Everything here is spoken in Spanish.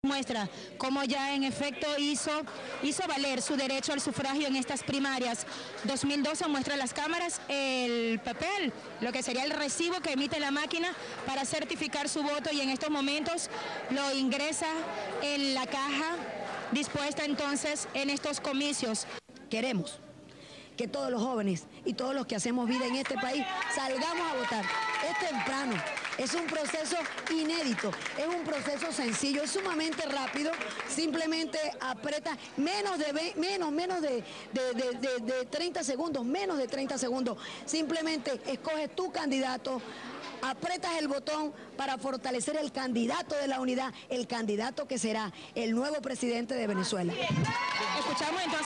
Muestra cómo ya en efecto hizo valer su derecho al sufragio en estas primarias. 2012 muestra a las cámaras el papel, lo que sería el recibo que emite la máquina para certificar su voto, y en estos momentos lo ingresa en la caja dispuesta entonces en estos comicios. Queremos que todos los jóvenes y todos los que hacemos vida en este país salgamos a votar. Es temprano, es un proceso inédito, es un proceso sencillo, es sumamente rápido, simplemente aprieta menos de 30 segundos, menos de 30 segundos, simplemente escoges tu candidato, apretas el botón para fortalecer el candidato de la unidad, el candidato que será el nuevo presidente de Venezuela. Escuchamos entonces